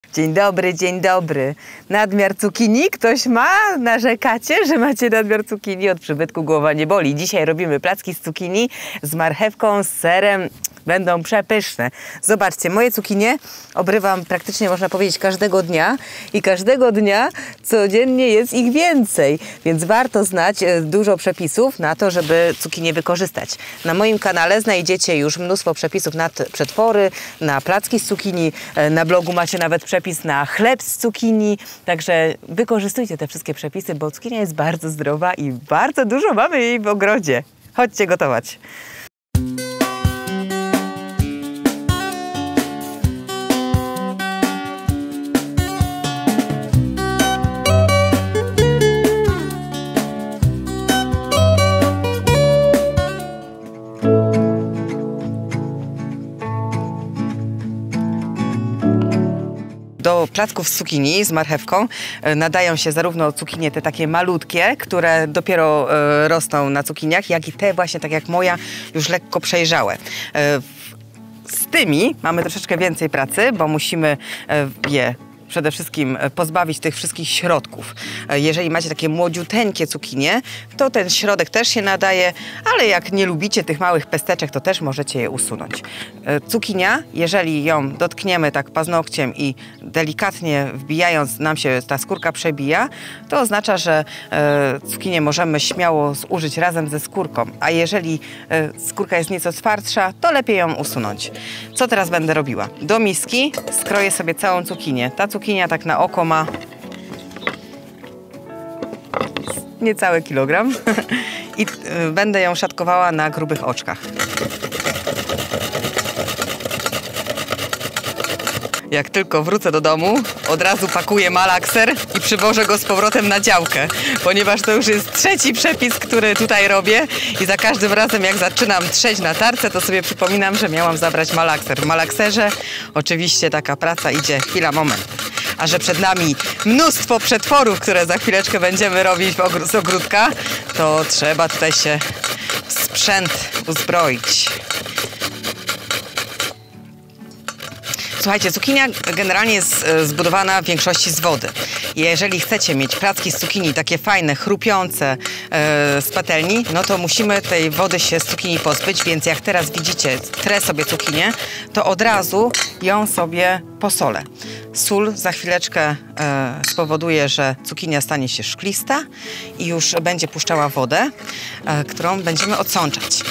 Dzień dobry, dzień dobry. Nadmiar cukinii? Ktoś ma? Narzekacie, że macie nadmiar cukinii? Od przybytku głowa nie boli. Dzisiaj robimy placki z cukinii z marchewką, z serem. Będą przepyszne. Zobaczcie, moje cukinie obrywam praktycznie, można powiedzieć, każdego dnia i każdego dnia codziennie jest ich więcej, więc warto znać dużo przepisów na to, żeby cukinie wykorzystać. Na moim kanale znajdziecie już mnóstwo przepisów na przetwory, na placki z cukinii. Na blogu macie nawet przepis na chleb z cukinii, także wykorzystujcie te wszystkie przepisy, bo cukinia jest bardzo zdrowa i bardzo dużo mamy jej w ogrodzie. Chodźcie gotować. Do placków z cukinii z marchewką nadają się zarówno cukinie te takie malutkie, które dopiero rosną na cukiniach, jak i te właśnie, tak jak moja, już lekko przejrzałe. Z tymi mamy troszeczkę więcej pracy, bo musimy je przede wszystkim pozbawić tych wszystkich środków. Jeżeli macie takie młodziuteńkie cukinie, to ten środek też się nadaje, ale jak nie lubicie tych małych pesteczek, to też możecie je usunąć. Cukinia, jeżeli ją dotkniemy tak paznokciem i delikatnie wbijając nam się ta skórka przebija, to oznacza, że cukinię możemy śmiało zużyć razem ze skórką, a jeżeli skórka jest nieco twardsza, to lepiej ją usunąć. Co teraz będę robiła? Do miski skroję sobie całą cukinię. Ta cukinia tak na oko ma niecały kilogram i będę ją szatkowała na grubych oczkach. Jak tylko wrócę do domu, od razu pakuję malakser i przywożę go z powrotem na działkę, ponieważ to już jest trzeci przepis, który tutaj robię i za każdym razem jak zaczynam trzeć na tarce, to sobie przypominam, że miałam zabrać malakser. W malakserze oczywiście taka praca idzie chwila, moment. A że przed nami mnóstwo przetworów, które za chwileczkę będziemy robić z ogródka, to trzeba tutaj się w sprzęt uzbroić. Słuchajcie, cukinia generalnie jest zbudowana w większości z wody. Jeżeli chcecie mieć placki z cukinii takie fajne, chrupiące z patelni, no to musimy tej wody się z cukinii pozbyć, więc jak teraz widzicie, trę sobie cukinię, to od razu ją sobie posolę. Sól za chwileczkę spowoduje, że cukinia stanie się szklista i już będzie puszczała wodę, którą będziemy odsączać.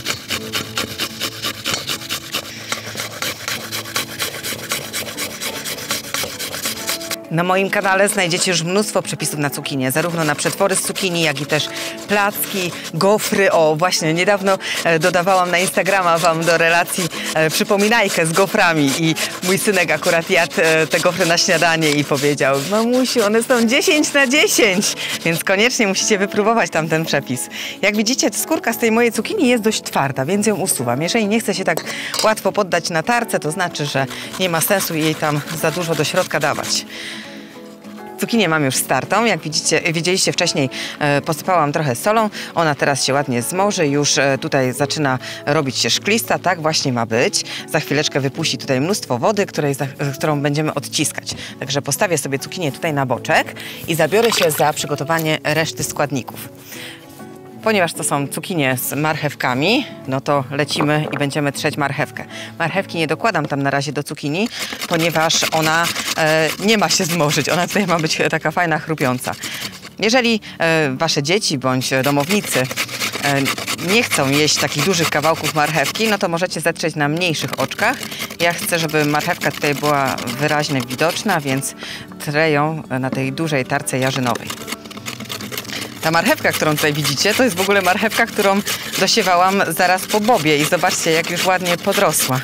Na moim kanale znajdziecie już mnóstwo przepisów na cukinię, zarówno na przetwory z cukinii, jak i też placki, gofry. O, właśnie niedawno dodawałam na Instagrama wam do relacji przypominajkę z goframi i mój synek akurat jadł te gofry na śniadanie i powiedział: mamusiu, one są 10 na 10, więc koniecznie musicie wypróbować tam ten przepis. Jak widzicie, skórka z tej mojej cukinii jest dość twarda, więc ją usuwam. Jeżeli nie chce się tak łatwo poddać na tarce, to znaczy, że nie ma sensu jej tam za dużo do środka dawać. Cukinię mam już startą, jak widzieliście wcześniej, posypałam trochę solą, ona teraz się ładnie zmoży, już tutaj zaczyna robić się szklista, tak właśnie ma być. Za chwileczkę wypuści tutaj mnóstwo wody, którą będziemy odciskać. Także postawię sobie cukinię tutaj na boczek i zabiorę się za przygotowanie reszty składników. Ponieważ to są cukinie z marchewkami, no to lecimy i będziemy trzeć marchewkę. Marchewki nie dokładam tam na razie do cukinii, ponieważ ona nie ma się zmorzyć. Ona tutaj ma być taka fajna, chrupiąca. Jeżeli wasze dzieci bądź domownicy nie chcą jeść takich dużych kawałków marchewki, no to możecie zetrzeć na mniejszych oczkach. Ja chcę, żeby marchewka tutaj była wyraźnie widoczna, więc trę ją na tej dużej tarce jarzynowej. Ta marchewka, którą tutaj widzicie, to jest w ogóle marchewka, którą dosiewałam zaraz po bobie i zobaczcie, jak już ładnie podrosła.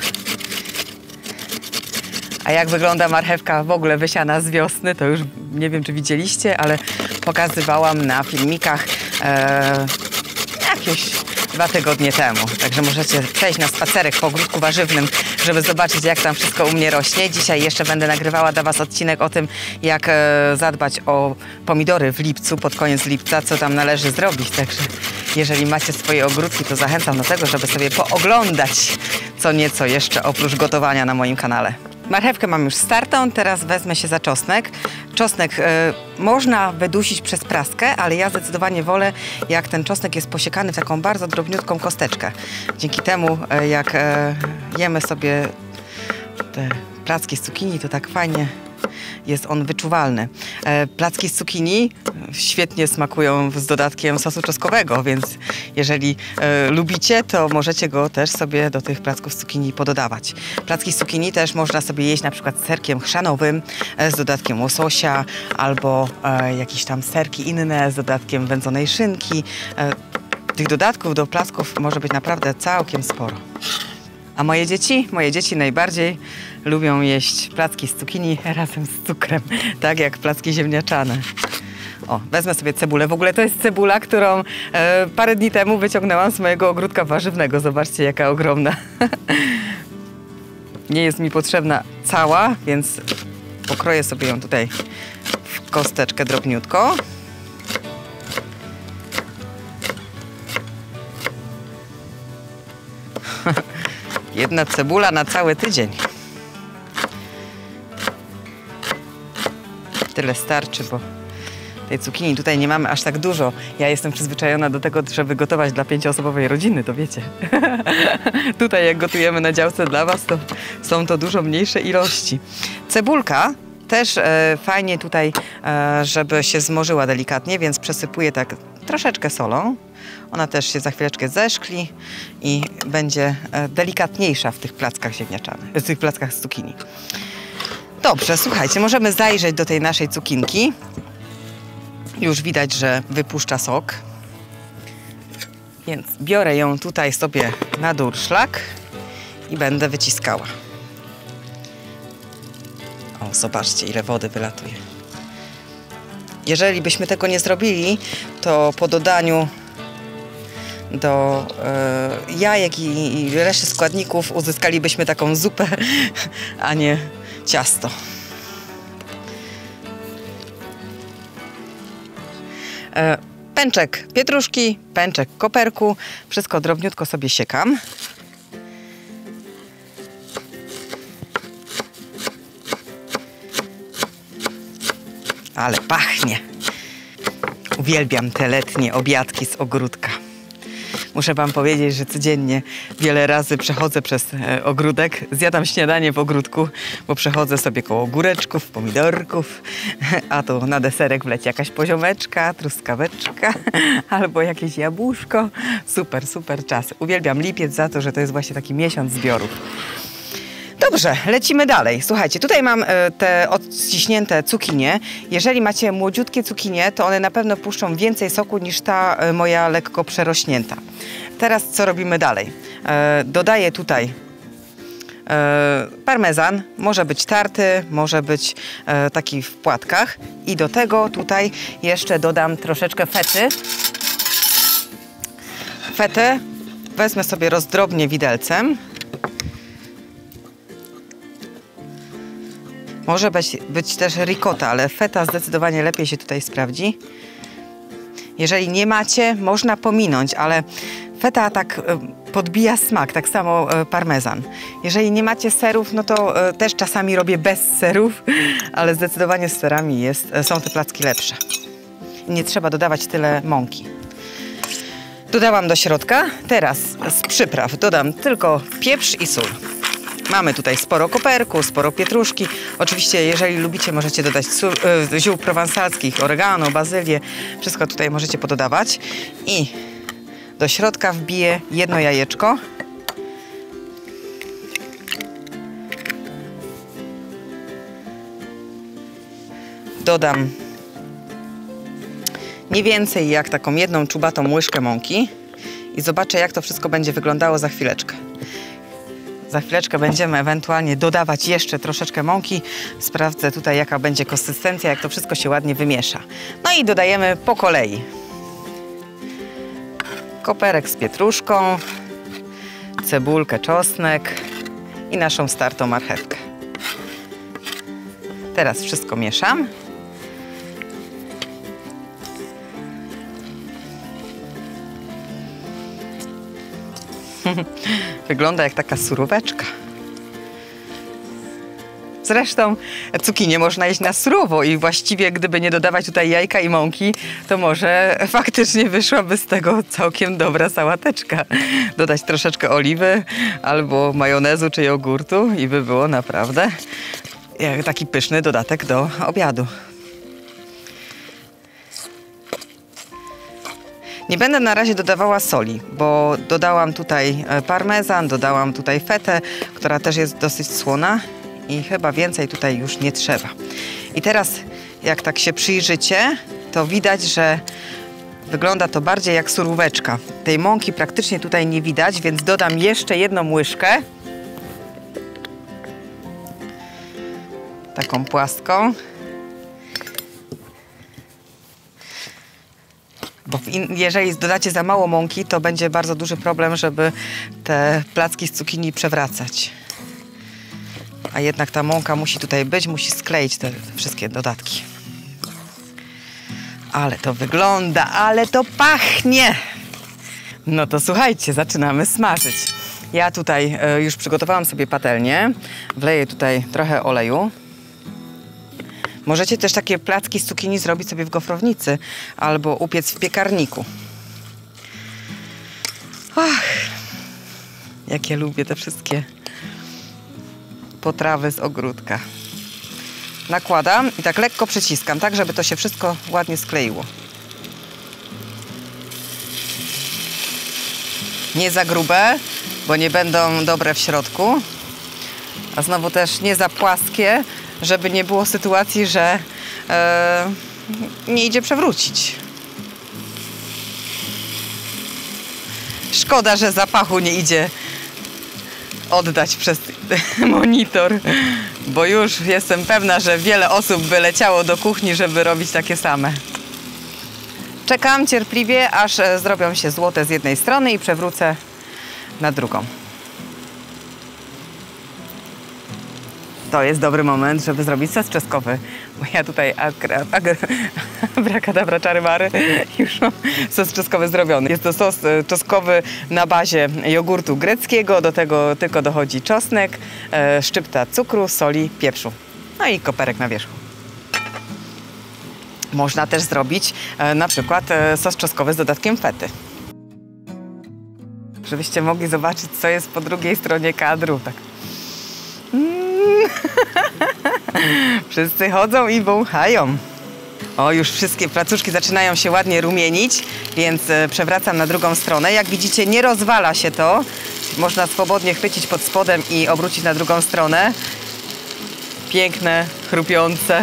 A jak wygląda marchewka w ogóle wysiana z wiosny, to już nie wiem, czy widzieliście, ale pokazywałam na filmikach jakieś 2 tygodnie temu. Także możecie przejść na spacerek po ogródku warzywnym, żeby zobaczyć, jak tam wszystko u mnie rośnie. Dzisiaj jeszcze będę nagrywała dla was odcinek o tym, jak zadbać o pomidory w lipcu, pod koniec lipca, co tam należy zrobić. Także jeżeli macie swoje ogródki, to zachęcam do tego, żeby sobie pooglądać co nieco jeszcze oprócz gotowania na moim kanale. Marchewkę mam już startą, teraz wezmę się za czosnek. Czosnek można wydusić przez praskę, ale ja zdecydowanie wolę, jak ten czosnek jest posiekany w taką bardzo drobniutką kosteczkę. Dzięki temu, jak jemy sobie te placki z cukinii, to tak fajnie jest on wyczuwalny. Placki z cukinii świetnie smakują z dodatkiem sosu czosnkowego, więc jeżeli lubicie, to możecie go też sobie do tych placków z cukinii pododawać. Placki z cukinii też można sobie jeść na przykład z serkiem chrzanowym, z dodatkiem łososia, albo jakieś tam serki inne z dodatkiem wędzonej szynki. Tych dodatków do placków może być naprawdę całkiem sporo. A moje dzieci najbardziej lubią jeść placki z cukinii razem z cukrem, tak jak placki ziemniaczane. O, wezmę sobie cebulę. W ogóle to jest cebula, którą parę dni temu wyciągnęłam z mojego ogródka warzywnego. Zobaczcie, jaka ogromna. Nie jest mi potrzebna cała, więc pokroję sobie ją tutaj w kosteczkę drobniutko. Jedna cebula na cały tydzień. Tyle starczy, bo tej cukinii tutaj nie mamy aż tak dużo. Ja jestem przyzwyczajona do tego, żeby gotować dla 5-osobowej rodziny, to wiecie. Tutaj jak gotujemy na działce dla was, to są to dużo mniejsze ilości. Cebulka też fajnie tutaj, żeby się zmorzyła delikatnie, więc przesypuję tak troszeczkę solą. Ona też się za chwileczkę zeszkli i będzie delikatniejsza w tych plackach ziemniaczanych, w tych plackach z cukinii. Dobrze, słuchajcie, możemy zajrzeć do tej naszej cukinki. Już widać, że wypuszcza sok. Więc biorę ją tutaj sobie na durszlak i będę wyciskała. O, zobaczcie, ile wody wylatuje. Jeżeli byśmy tego nie zrobili, to po dodaniu do jajek i reszty składników uzyskalibyśmy taką zupę, a nie ciasto. Pęczek pietruszki, pęczek koperku, wszystko drobniutko sobie siekam. Ale pachnie. Uwielbiam te letnie obiadki z ogródka. Muszę wam powiedzieć, że codziennie wiele razy przechodzę przez ogródek, zjadam śniadanie w ogródku, bo przechodzę sobie koło ogóreczków, pomidorków, a tu na deserek wleci jakaś poziomeczka, truskaweczka albo jakieś jabłuszko. Super, super czas. Uwielbiam lipiec za to, że to jest właśnie taki miesiąc zbiorów. Dobrze, lecimy dalej. Słuchajcie, tutaj mam te odciśnięte cukinie. Jeżeli macie młodziutkie cukinie, to one na pewno puszczą więcej soku niż ta moja lekko przerośnięta. Teraz co robimy dalej? Dodaję tutaj parmezan, może być tarty, może być taki w płatkach. I do tego tutaj jeszcze dodam troszeczkę fety. Fetę wezmę sobie rozdrobnię widelcem. Może być też ricotta, ale feta zdecydowanie lepiej się tutaj sprawdzi. Jeżeli nie macie, można pominąć, ale feta tak podbija smak, tak samo parmezan. Jeżeli nie macie serów, no to też czasami robię bez serów, ale zdecydowanie z serami są te placki lepsze. I nie trzeba dodawać tyle mąki. Dodałam do środka. Teraz z przypraw dodam tylko pieprz i sól. Mamy tutaj sporo koperku, sporo pietruszki. Oczywiście, jeżeli lubicie, możecie dodać ziół prowansalskich, oregano, bazylię. Wszystko tutaj możecie pododawać. I do środka wbiję jedno jajeczko. Dodam nie więcej jak taką jedną czubatą łyżkę mąki. I zobaczę, jak to wszystko będzie wyglądało za chwileczkę. Za chwileczkę będziemy ewentualnie dodawać jeszcze troszeczkę mąki. Sprawdzę tutaj, jaka będzie konsystencja, jak to wszystko się ładnie wymiesza. No i dodajemy po kolei. Koperek z pietruszką, cebulkę, czosnek i naszą startą marchewkę. Teraz wszystko mieszam. Wygląda jak taka suróweczka. Zresztą cukinię można jeść na surowo i właściwie gdyby nie dodawać tutaj jajka i mąki, to może faktycznie wyszłaby z tego całkiem dobra sałateczka. Dodać troszeczkę oliwy albo majonezu czy jogurtu i by było naprawdę taki pyszny dodatek do obiadu. Nie będę na razie dodawała soli, bo dodałam tutaj parmezan, dodałam tutaj fetę, która też jest dosyć słona i chyba więcej tutaj już nie trzeba. I teraz jak tak się przyjrzycie, to widać, że wygląda to bardziej jak suróweczka. Tej mąki praktycznie tutaj nie widać, więc dodam jeszcze jedną łyżkę. Taką płaską. Bo jeżeli dodacie za mało mąki, to będzie bardzo duży problem, żeby te placki z cukinii przewracać. A jednak ta mąka musi tutaj być, musi skleić te wszystkie dodatki. Ale to wygląda, ale to pachnie! No to słuchajcie, zaczynamy smażyć. Ja tutaj już przygotowałam sobie patelnię. Wleję tutaj trochę oleju. Możecie też takie placki z cukinii zrobić sobie w gofrownicy albo upiec w piekarniku. Ach, jak ja lubię te wszystkie potrawy z ogródka. Nakładam i tak lekko przyciskam, tak żeby to się wszystko ładnie skleiło. Nie za grube, bo nie będą dobre w środku. A znowu też nie za płaskie, żeby nie było sytuacji, że nie idzie przewrócić. Szkoda, że zapachu nie idzie oddać przez monitor, bo już jestem pewna, że wiele osób by leciało do kuchni, żeby robić takie same. Czekam cierpliwie, aż zrobią się złote z jednej strony i przewrócę na drugą. To jest dobry moment, żeby zrobić sos czosnkowy. Bo ja tutaj abracadabra czary mary, już mam sos czosnkowy zrobiony. Jest to sos czosnkowy na bazie jogurtu greckiego. Do tego tylko dochodzi czosnek, szczypta cukru, soli, pieprzu. No i koperek na wierzchu. Można też zrobić na przykład sos czosnkowy z dodatkiem fety. Żebyście mogli zobaczyć, co jest po drugiej stronie kadru. Tak. Wszyscy chodzą i wąchają. O, już wszystkie placuszki zaczynają się ładnie rumienić, więc przewracam na drugą stronę. Jak widzicie, nie rozwala się to. Można swobodnie chwycić pod spodem i obrócić na drugą stronę. Piękne, chrupiące.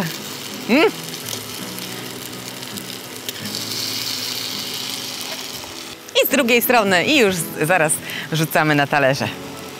I z drugiej strony i już zaraz rzucamy na talerze.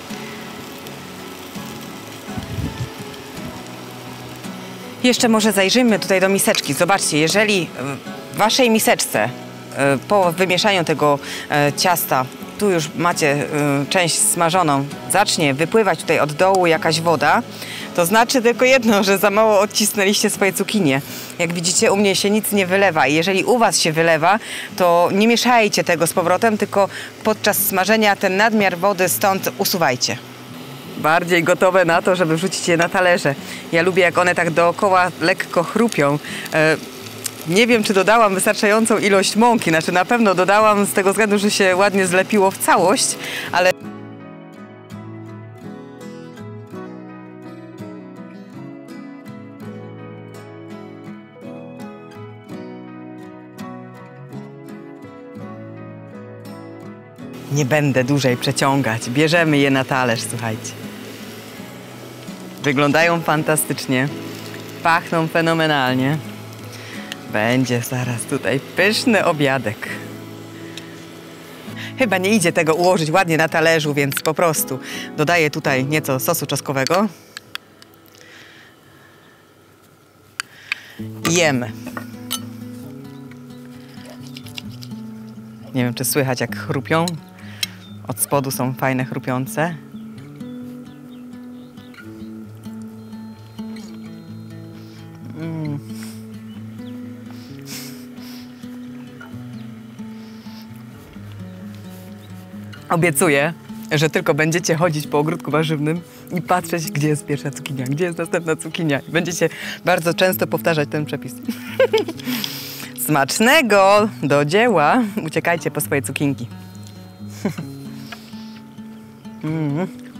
Jeszcze może zajrzyjmy tutaj do miseczki. Zobaczcie, jeżeli w waszej miseczce po wymieszaniu tego ciasta, tu już macie część smażoną, zacznie wypływać tutaj od dołu jakaś woda, to znaczy tylko jedno, że za mało odcisnęliście swoje cukinie. Jak widzicie, u mnie się nic nie wylewa i jeżeli u was się wylewa, to nie mieszajcie tego z powrotem, tylko podczas smażenia ten nadmiar wody stąd usuwajcie. Bardziej gotowe na to, żeby wrzucić je na talerze. Ja lubię, jak one tak dookoła lekko chrupią. Nie wiem, czy dodałam wystarczającą ilość mąki. Znaczy na pewno dodałam z tego względu, że się ładnie zlepiło w całość, ale nie będę dłużej przeciągać. Bierzemy je na talerz, słuchajcie. Wyglądają fantastycznie. Pachną fenomenalnie. Będzie zaraz tutaj pyszny obiadek. Chyba nie idzie tego ułożyć ładnie na talerzu, więc po prostu dodaję tutaj nieco sosu czosnkowego. Jemy. Nie wiem, czy słychać, jak chrupią. Od spodu są fajne, chrupiące. Obiecuję, że tylko będziecie chodzić po ogródku warzywnym i patrzeć, gdzie jest pierwsza cukinia, gdzie jest następna cukinia. I będziecie bardzo często powtarzać ten przepis. Smacznego! Do dzieła! Uciekajcie po swoje cukinki.